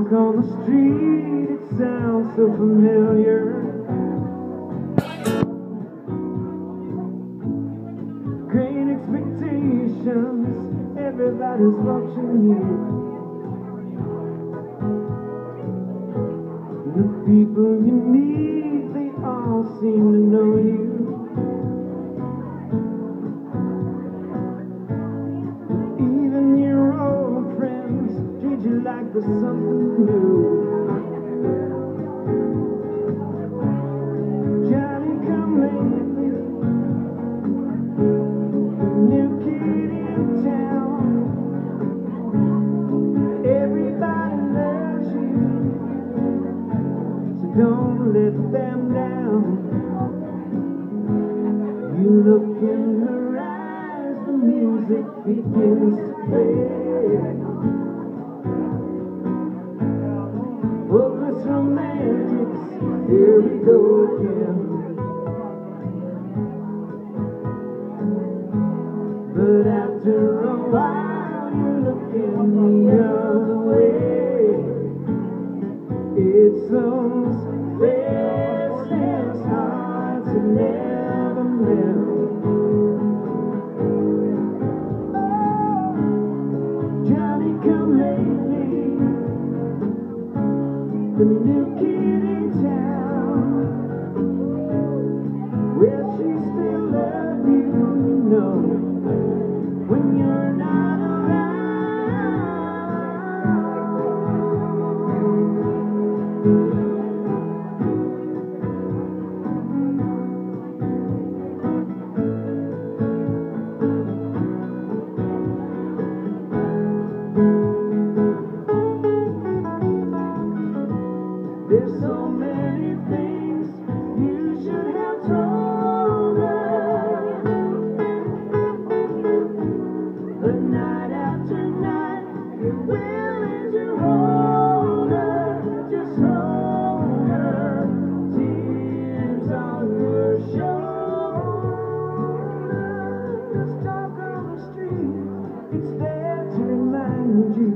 walk on the street, it sounds so familiar. Great expectations, everybody's watching you. The people you meet, they all seem to know you. Even your old friends treat you like there's something new. Johnny come lately, new kid in town. Everybody loves you, so don't let them down. You look in her eyes, the music begins to play. Hopeless romantics, here we go again. But after a while, you're looking the other way. It's those faceless hearts that never melt. Johnny come lately, the new kid in town. Will she still love you? No, when you're not There's so many things you should have told her, but night after night you're willing to hold her, just hold her, tears on your shoulders. Talk on the street, it's there to remind you.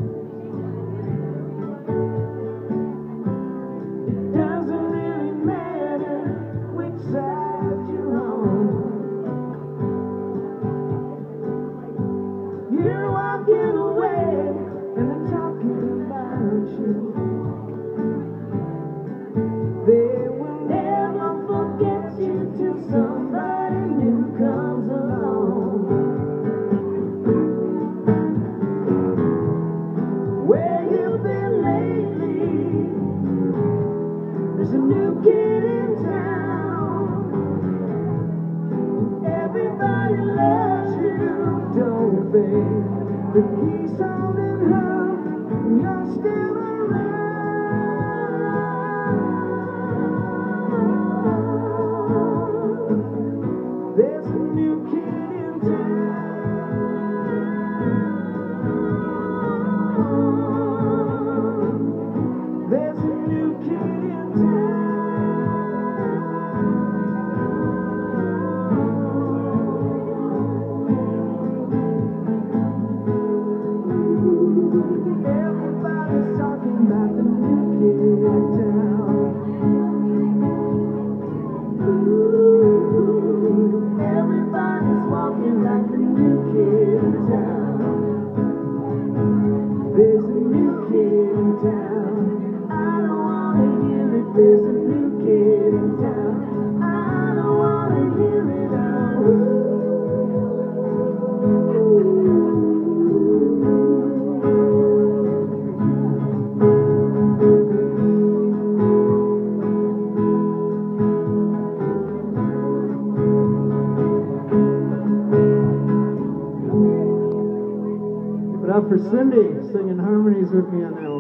You're walking away and they're talking about you. They will never forget you till somebody new comes along. Where you been lately? There's a new kid in town. Everybody loves you, don't they? But he's holding her, and you're still around. There's a new kid in town. There's a new kid in town. Everybody's talking about the new kid in town. Everybody's walking like the new kid in town. There's a new kid in town. I don't wanna hear it. There's a new kid in town. I don't wanna hear it out. Give it up for Cyndi, singing harmonies with me on that one.